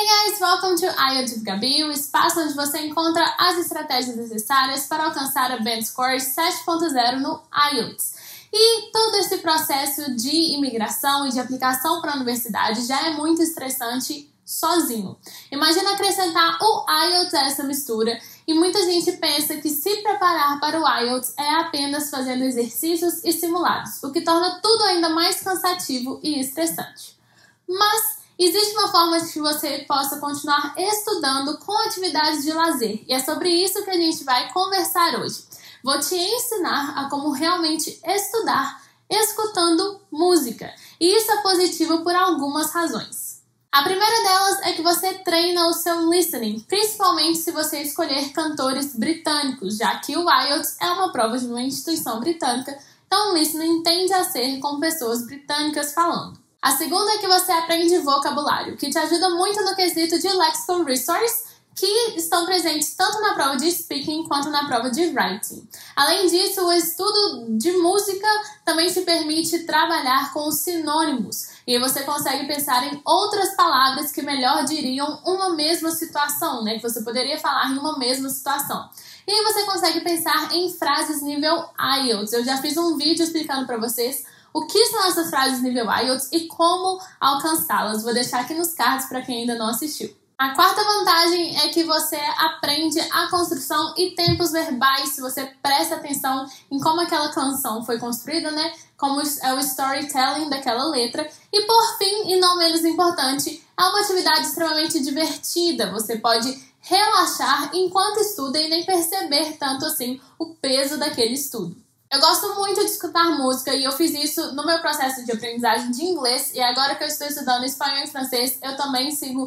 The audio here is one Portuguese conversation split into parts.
Hey guys, welcome to IELTS with Gabi, o espaço onde você encontra as estratégias necessárias para alcançar a Band Score 7.0 no IELTS. E todo esse processo de imigração e de aplicação para a universidade já é muito estressante sozinho. Imagina acrescentar o IELTS a essa mistura e muita gente pensa que se preparar para o IELTS é apenas fazendo exercícios e simulados, o que torna tudo ainda mais cansativo e estressante. Mas existe uma forma de que você possa continuar estudando com atividades de lazer e é sobre isso que a gente vai conversar hoje. Vou te ensinar a como realmente estudar escutando música e isso é positivo por algumas razões. A primeira delas é que você treina o seu listening, principalmente se você escolher cantores britânicos, já que o IELTS é uma prova de uma instituição britânica, então o listening tende a ser com pessoas britânicas falando. A segunda é que você aprende vocabulário, que te ajuda muito no quesito de Lexical Resource, que estão presentes tanto na prova de speaking quanto na prova de writing. Além disso, o estudo de música também te permite trabalhar com os sinônimos, e aí você consegue pensar em outras palavras que melhor diriam uma mesma situação, né? Que você poderia falar em uma mesma situação. E aí você consegue pensar em frases nível IELTS. Eu já fiz um vídeo explicando para vocês o que são essas frases nível IELTS e como alcançá-las. Vou deixar aqui nos cards para quem ainda não assistiu. A quarta vantagem é que você aprende a construção e tempos verbais, se você presta atenção em como aquela canção foi construída, né? Como é o storytelling daquela letra. E por fim, e não menos importante, é uma atividade extremamente divertida. Você pode relaxar enquanto estuda e nem perceber tanto assim o peso daquele estudo. Eu gosto muito de escutar música e eu fiz isso no meu processo de aprendizagem de inglês e agora que eu estou estudando espanhol e francês, eu também sigo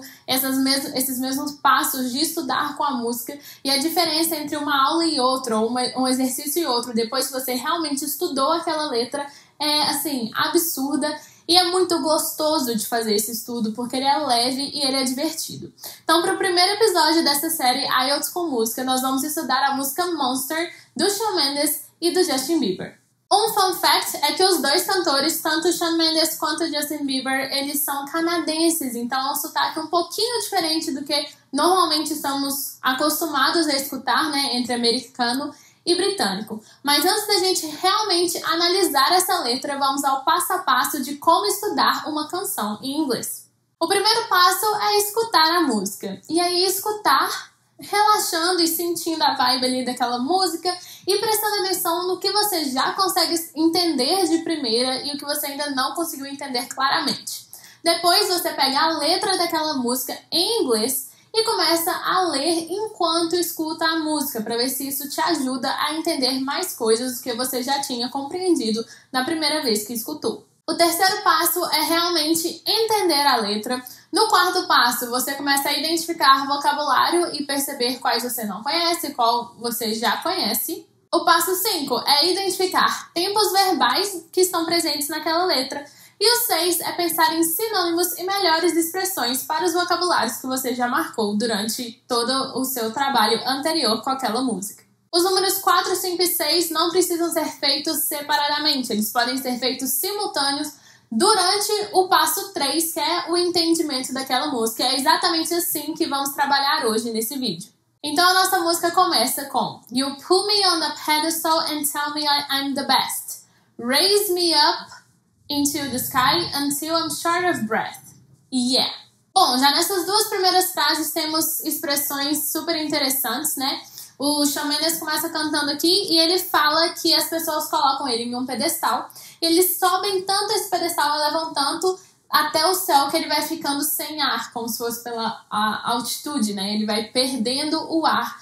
esses mesmos passos de estudar com a música e a diferença entre uma aula e outra, ou um exercício e outro, depois que você realmente estudou aquela letra, é assim, absurda e é muito gostoso de fazer esse estudo porque ele é leve e ele é divertido. Então, para o primeiro episódio dessa série IELTS com música, nós vamos estudar a música Monster do Shawn Mendes e do Justin Bieber. Um fun fact é que os dois cantores, tanto o Shawn Mendes quanto o Justin Bieber, eles são canadenses, então é um sotaque um pouquinho diferente do que normalmente estamos acostumados a escutar, né, entre americano e britânico. Mas antes da gente realmente analisar essa letra, vamos ao passo a passo de como estudar uma canção em inglês. O primeiro passo é escutar a música, e aí escutar relaxando e sentindo a vibe ali daquela música e prestando atenção no que você já consegue entender de primeira e o que você ainda não conseguiu entender claramente. Depois você pega a letra daquela música em inglês e começa a ler enquanto escuta a música, para ver se isso te ajuda a entender mais coisas do que você já tinha compreendido na primeira vez que escutou. O terceiro passo é realmente entender a letra. No quarto passo, você começa a identificar vocabulário e perceber quais você não conhece, qual você já conhece. O passo 5 é identificar tempos verbais que estão presentes naquela letra. E o 6 é pensar em sinônimos e melhores expressões para os vocabulários que você já marcou durante todo o seu trabalho anterior com aquela música. Os números 4, 5 e 6 não precisam ser feitos separadamente, eles podem ser feitos simultâneos durante o passo 3, que é o entendimento daquela música. É exatamente assim que vamos trabalhar hoje nesse vídeo. Então a nossa música começa com You put me on the pedestal and tell me I'm the best. Raise me up into the sky until I'm short of breath. Yeah! Bom, já nessas duas primeiras frases temos expressões super interessantes, né? O Shawn Mendes começa cantando aqui e ele fala que as pessoas colocam ele em um pedestal. E eles sobem tanto esse pedestal, elevam tanto até o céu que ele vai ficando sem ar, como se fosse pela altitude, né? Ele vai perdendo o ar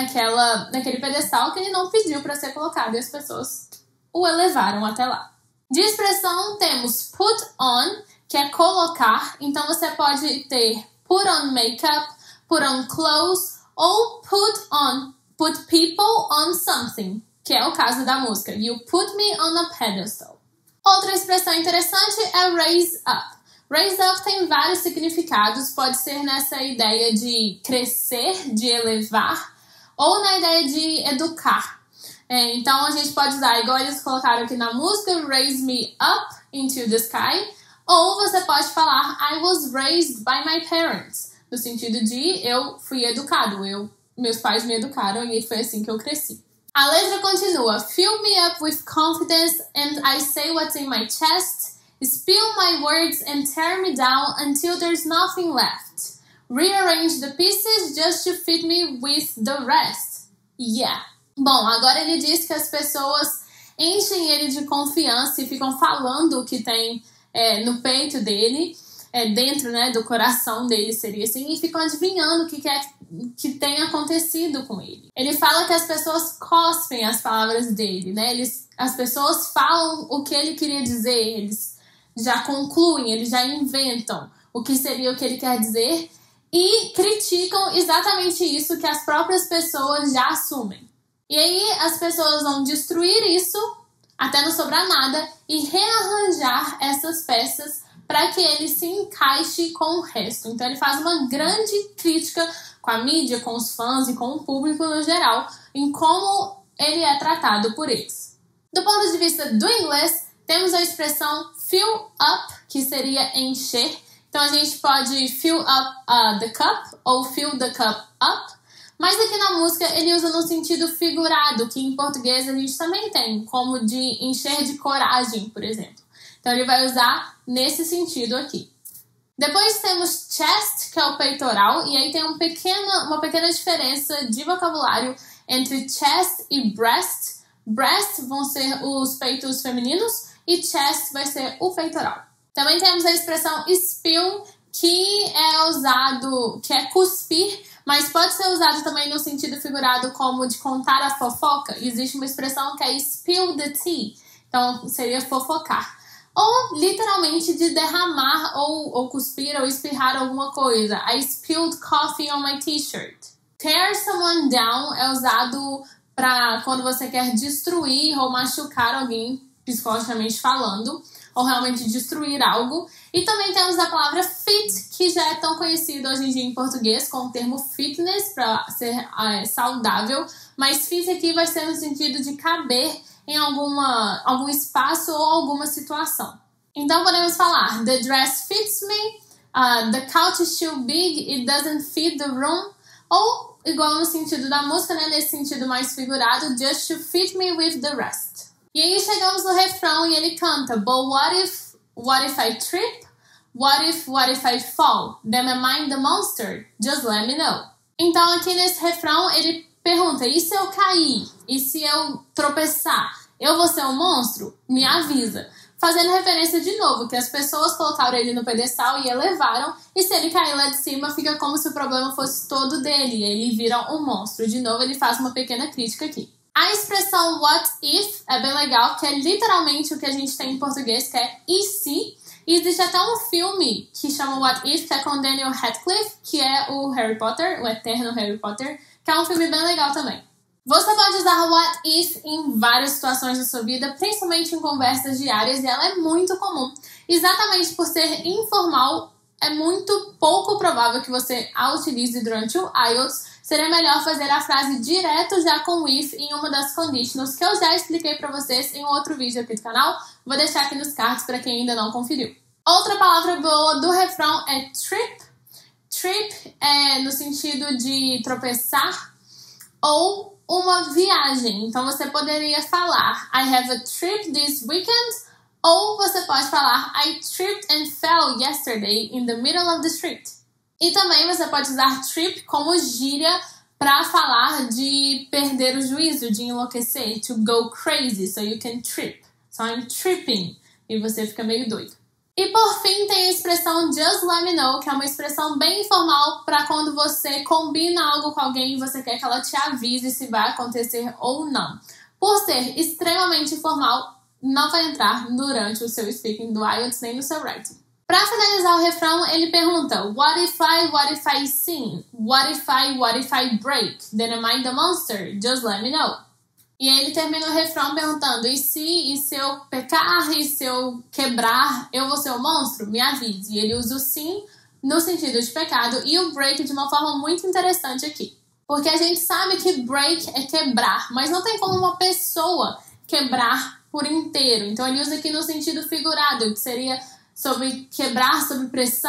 naquele pedestal que ele não pediu para ser colocado e as pessoas o elevaram até lá. De expressão temos put on, que é colocar. Então você pode ter put on makeup, put on clothes ou put people on something, que é o caso da música. You put me on a pedestal. Outra expressão interessante é raise up. Raise up tem vários significados, pode ser nessa ideia de crescer, de elevar, ou na ideia de educar. Então a gente pode usar, igual eles colocaram aqui na música, raise me up into the sky, ou você pode falar I was raised by my parents. no sentido de eu fui educado, meus pais me educaram e foi assim que eu cresci. A letra continua: Fill me up with confidence and I say what's in my chest. Spill my words and tear me down until there's nothing left. Rearrange the pieces just to fit me with the rest. Yeah. Bom, agora ele diz que as pessoas enchem ele de confiança e ficam falando o que tem no peito dele, dentro, né, do coração dele, seria assim, e ficam adivinhando o que tem acontecido com ele. Ele fala que as pessoas cospem as palavras dele, né? As pessoas falam o que ele queria dizer, eles já concluem, eles já inventam o que seria o que ele quer dizer e criticam exatamente isso que as próprias pessoas já assumem. E aí as pessoas vão destruir isso até não sobrar nada e rearranjar essas peças para que ele se encaixe com o resto. Então ele faz uma grande crítica com a mídia, com os fãs e com o público no geral, em como ele é tratado por eles. Do ponto de vista do inglês, temos a expressão fill up, que seria encher. Então a gente pode fill up the cup ou fill the cup up. Mas aqui na música ele usa no sentido figurado, que em português a gente também tem, como de encher de coragem, por exemplo. Então ele vai usar nesse sentido aqui. Depois temos chest, que é o peitoral, e aí tem uma pequena diferença de vocabulário entre chest e breast. Breast vão ser os peitos femininos e chest vai ser o peitoral. Também temos a expressão spill, que é cuspir, mas pode ser usado também no sentido figurado como de contar a fofoca. Existe uma expressão que é spill the tea, então seria fofocar. Ou literalmente de derramar ou cuspir ou espirrar alguma coisa. I spilled coffee on my t-shirt. Tear someone down é usado para quando você quer destruir ou machucar alguém, psicologicamente falando, ou realmente destruir algo. E também temos a palavra fit, que já é tão conhecida hoje em dia em português com o termo fitness, para ser saudável, mas fit aqui vai ser no sentido de caber em algum espaço ou alguma situação. Então podemos falar: The dress fits me, the couch is too big, it doesn't fit the room. Ou, igual no sentido da música, né, nesse sentido mais figurado, just to fit me with the rest. E aí chegamos no refrão e ele canta: But what if I trip? What if I fall? Then am I the monster? Just let me know. Então aqui nesse refrão ele pergunta: e se eu cair? E se eu tropeçar? Eu vou ser um monstro? Me avisa. Fazendo referência de novo que as pessoas colocaram ele no pedestal e elevaram, e se ele cair lá de cima fica como se o problema fosse todo dele, ele vira um monstro. De novo ele faz uma pequena crítica aqui. A expressão what if é bem legal, que é literalmente o que a gente tem em português, que é e se. E existe até um filme que chama What If, que é com Daniel Radcliffe, que é o Harry Potter, o eterno Harry Potter, que é um filme bem legal também. Você pode usar what if em várias situações da sua vida, principalmente em conversas diárias, e ela é muito comum. Exatamente por ser informal, é muito pouco provável que você a utilize durante o IELTS. Seria melhor fazer a frase direto já com if em uma das conditionals que eu já expliquei para vocês em um outro vídeo aqui do canal. Vou deixar aqui nos cards para quem ainda não conferiu. Outra palavra boa do refrão é trip. Trip é no sentido de tropeçar ou uma viagem. Então você poderia falar I have a trip this weekend, ou você pode falar I tripped and fell yesterday in the middle of the street. E também você pode usar trip como gíria para falar de perder o juízo, de enlouquecer, to go crazy, so you can trip. So I'm tripping, e você fica meio doido. E por fim tem a expressão just let me know, que é uma expressão bem informal para quando você combina algo com alguém e você quer que ela te avise se vai acontecer ou não. Por ser extremamente informal, não vai entrar durante o seu speaking do IELTS nem no seu writing. Para finalizar o refrão, ele pergunta what if I sin? What if I break? Then am I the monster? Just let me know. E aí ele termina o refrão perguntando e se eu pecar, e se eu quebrar, eu vou ser o monstro? Me avise. E ele usa o sim no sentido de pecado e o break de uma forma muito interessante aqui. Porque a gente sabe que break é quebrar, mas não tem como uma pessoa quebrar por inteiro. Então ele usa aqui no sentido figurado, que seria sobre quebrar sob pressão.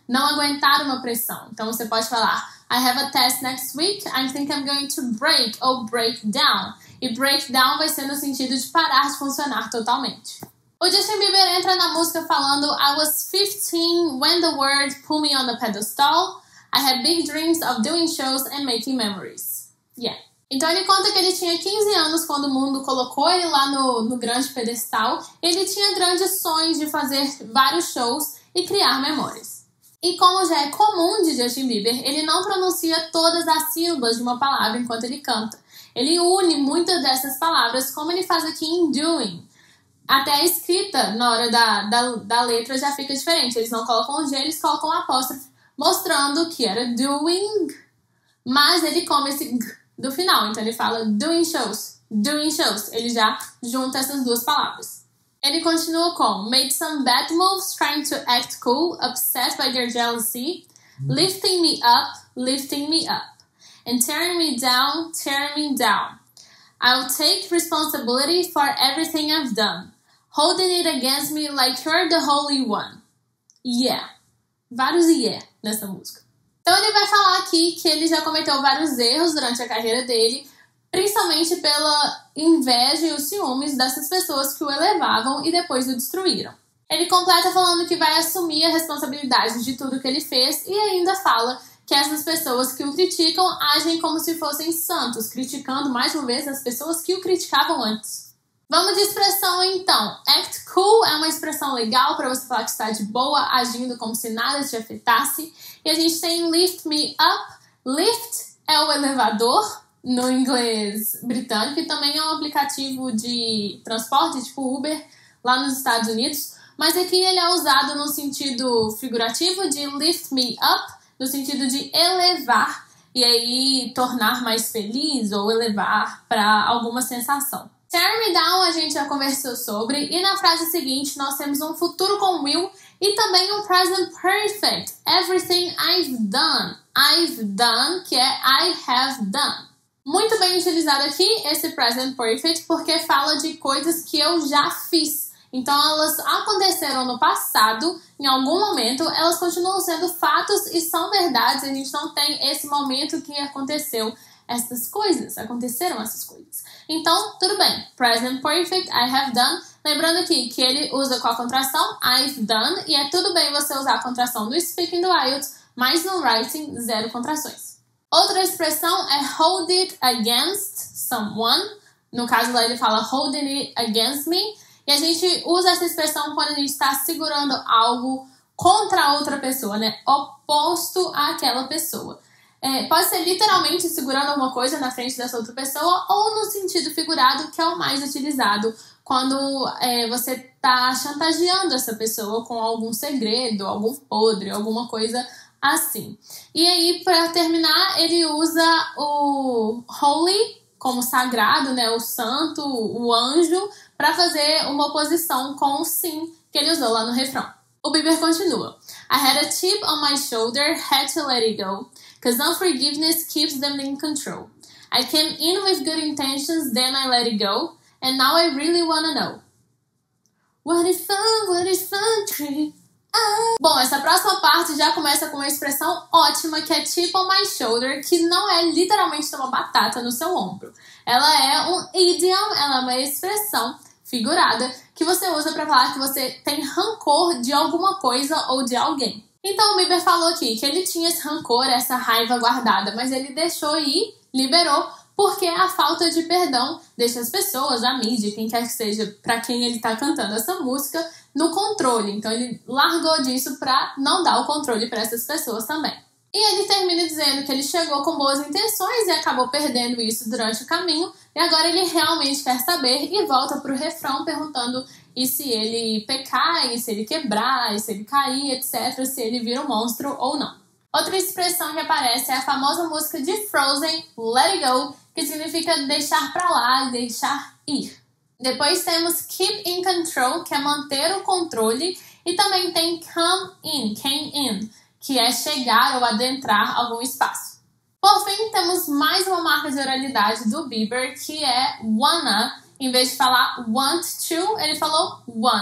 não aguentar uma pressão. Então você pode falar I have a test next week, I think I'm going to break ou break down. E break down vai ser no sentido de parar de funcionar totalmente. O Justin Bieber entra na música falando I was 15 when the world put me on the pedestal. I had big dreams of doing shows and making memories. Yeah. Então ele conta que ele tinha 15 anos quando o mundo colocou ele lá no grande pedestal. Ele tinha grandes sonhos de fazer vários shows e criar memórias. E como já é comum de Justin Bieber, ele não pronuncia todas as sílabas de uma palavra enquanto ele canta. Ele une muitas dessas palavras, como ele faz aqui em Doing. Até a escrita, na hora da letra, já fica diferente. Eles não colocam o G, eles colocam o apóstrofe, mostrando que era doing, mas ele come esse G do final. Então ele fala doing shows. Ele já junta essas duas palavras. Ele continua com made some bad moves, trying to act cool, upset by their jealousy, lifting me up, and tearing me down. I'll take responsibility for everything I've done, holding it against me like you're the Holy One. Yeah. Vários yeah nessa música. Então ele vai falar aqui que ele já cometeu vários erros durante a carreira dele, principalmente pela inveja e os ciúmes dessas pessoas que o elevavam e depois o destruíram. Ele completa falando que vai assumir a responsabilidade de tudo que ele fez e ainda fala que essas pessoas que o criticam agem como se fossem santos, criticando mais uma vez as pessoas que o criticavam antes. Vamos de expressão então. Act cool é uma expressão legal para você falar que está de boa, agindo como se nada te afetasse. E a gente tem lift me up. Lift é o elevador no inglês britânico, e também é um aplicativo de transporte, tipo Uber, lá nos Estados Unidos. Mas aqui ele é usado no sentido figurativo de lift me up, no sentido de elevar, e aí tornar mais feliz ou elevar para alguma sensação. Tear me down a gente já conversou sobre, e na frase seguinte nós temos um futuro com will e também um present perfect. Everything I've done. I've done, que é I have done. Muito bem utilizado aqui esse present perfect porque fala de coisas que eu já fiz. Então elas aconteceram no passado, em algum momento, elas continuam sendo fatos e são verdades. A gente não tem esse momento que aconteceram essas coisas. Então, tudo bem. Present perfect, I have done. Lembrando aqui que ele usa com a contração I've done, e é tudo bem você usar a contração no speaking do IELTS, mas no writing, 0 contrações. Outra expressão é hold it against someone. No caso lá ele fala holding it against me. E a gente usa essa expressão quando a gente está segurando algo contra outra pessoa, né? Oposto àquela pessoa. Pode ser literalmente segurando alguma coisa na frente dessa outra pessoa, ou no sentido figurado, que é o mais utilizado quando você está chantageando essa pessoa com algum segredo, algum podre, alguma coisa assim. E aí, para terminar, ele usa o holy como sagrado, né, o santo, o anjo, para fazer uma oposição com o sim que ele usou lá no refrão. O Bieber continua. I had a chip on my shoulder, had to let it go, cause unforgiveness keeps them in control. I came in with good intentions, then I let it go, and now I really wanna know. What is fun, tree? Bom, essa próxima parte já começa com uma expressão ótima que é chip on my shoulder, que não é literalmente uma batata no seu ombro. Ela é um idiom, ela é uma expressão figurada que você usa para falar que você tem rancor de alguma coisa ou de alguém. Então o Bieber falou aqui que ele tinha esse rancor, essa raiva guardada, mas ele deixou ir, liberou, porque a falta de perdão deixa as pessoas, a mídia, quem quer que seja, para quem ele está cantando essa música, no controle. Então ele largou disso para não dar o controle para essas pessoas também. E ele termina dizendo que ele chegou com boas intenções e acabou perdendo isso durante o caminho, e agora ele realmente quer saber e volta para o refrão perguntando e se ele pecar, e se ele quebrar, e se ele cair, etc., se ele vira um monstro ou não. Outra expressão que aparece é a famosa música de Frozen, Let It Go, que significa deixar pra lá, deixar ir. Depois temos Keep in Control, que é manter o controle, e também tem came in, que é chegar ou adentrar algum espaço. Por fim, temos mais uma marca de oralidade do Bieber, que é wanna. Em vez de falar want to, ele falou wanna.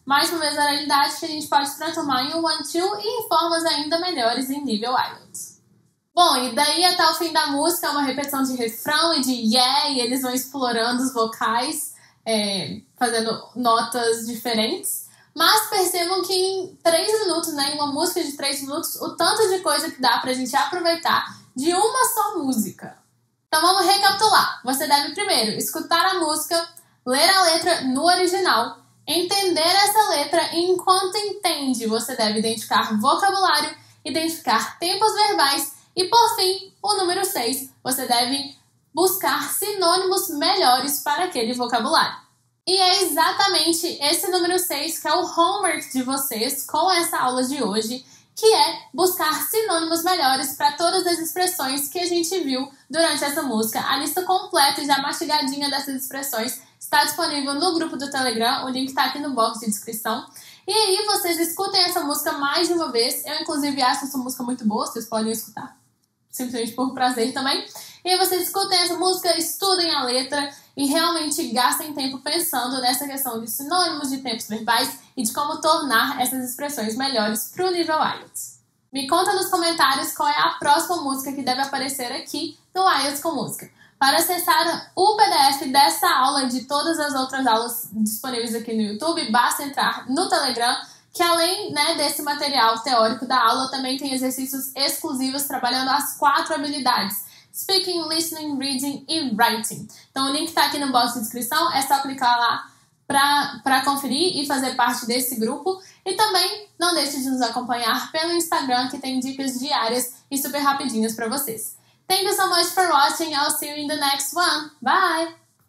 mais uma vez oralidade que a gente pode transformar em um one-two e em formas ainda melhores em nível IELTS. Bom, e daí até o fim da música é uma repetição de refrão e de yeah, e eles vão explorando os vocais, fazendo notas diferentes. Mas percebam que em 3 minutos, né, em uma música de 3 minutos, o tanto de coisa que dá pra gente aproveitar de uma só música. Então vamos recapitular. Você deve primeiro escutar a música, ler a letra no original, entender essa letra e enquanto entende, você deve identificar vocabulário, identificar tempos verbais e, por fim, o número 6, você deve buscar sinônimos melhores para aquele vocabulário. E é exatamente esse número 6 que é o homework de vocês com essa aula de hoje, que é buscar sinônimos melhores para todas as expressões que a gente viu durante essa música. A lista completa e já mastigadinha dessas expressões está disponível no grupo do Telegram, o link está aqui no box de descrição. E aí vocês escutem essa música mais de uma vez. Eu, inclusive, acho essa música muito boa, vocês podem escutar simplesmente por prazer também. E aí vocês escutem essa música, estudem a letra e realmente gastem tempo pensando nessa questão de sinônimos, de tempos verbais e de como tornar essas expressões melhores para o nível IELTS. Me conta nos comentários qual é a próxima música que deve aparecer aqui no IELTS com Música. Para acessar o PDF dessa aula e de todas as outras aulas disponíveis aqui no YouTube, basta entrar no Telegram, que além, né, desse material teórico da aula, também tem exercícios exclusivos trabalhando as 4 habilidades: Speaking, Listening, Reading e Writing. Então o link está aqui no box de descrição, é só clicar lá para conferir e fazer parte desse grupo. E também não deixe de nos acompanhar pelo Instagram, que tem dicas diárias e super rapidinhas para vocês. Thank you so much for watching. I'll see you in the next one. Bye!